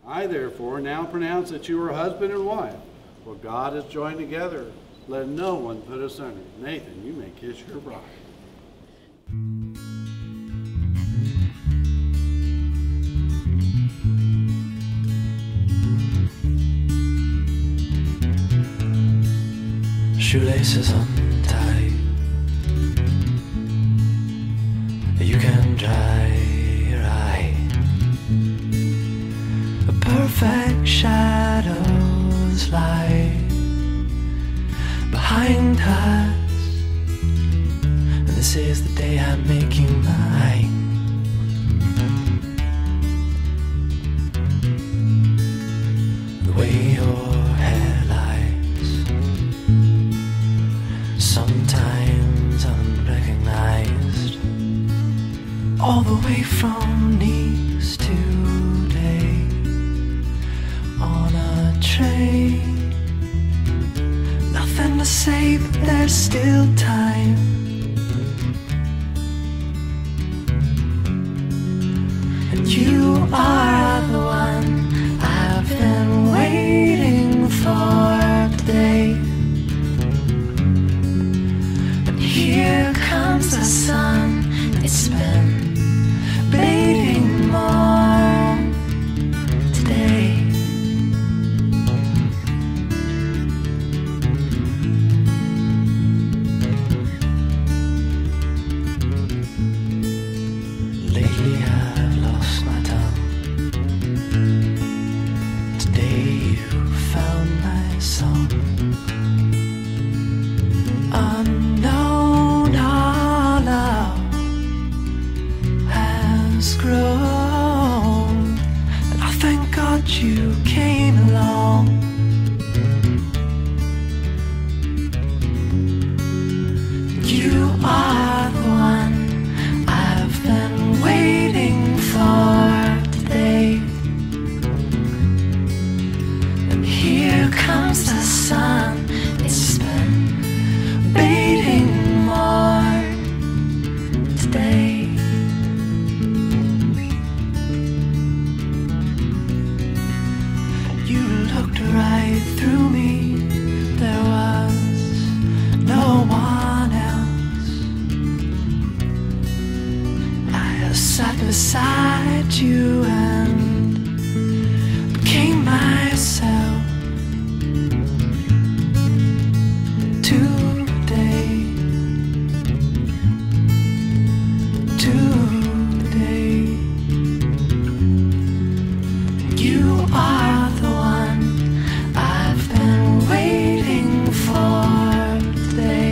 I therefore now pronounce that you are husband and wife. What God has joined together, let no one put asunder. Nathan, you may kiss your bride. Shoelaces untied, you can dry your eye. A perfect shadows lie behind us, and this is the day I'm making mine. The way your hair lies, sometimes unrecognized, all the way from Nice today on a train. Nothing to say, but there's still time. And you are the one I've been waiting for today. And here comes the sun, it's been waiting more today. Lately I've lost my tongue. Today you found my song. Unknown our love has grown, and I thank God you came along. You are the one I've been waiting for today. And here comes the sun, it's been waiting more today. You looked right through me, there was no one else. I sat beside you and became myself. Today, you are the one I've been waiting for today.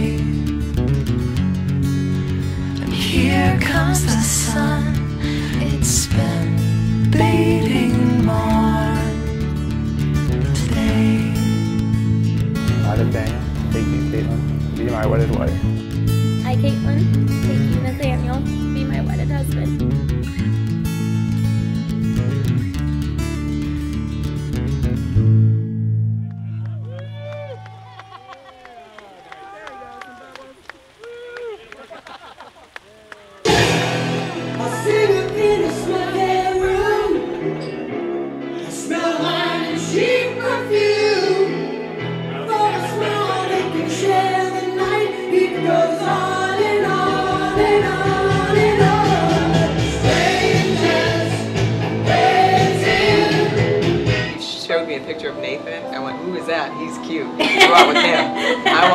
And here comes the sun, it's been waiting more today. I, Nathaniel, take you, Caitlin, be my wedded wife. I, Caitlin, take you, Nathaniel, be my wedded husband. I see you in a sweaty room. I smell wine and cheap perfume. For a small they can share the night. It goes on and on and on and on. Strangers waiting. She showed me a picture of Nathan. I went, who is that? He's cute. Go out with him. I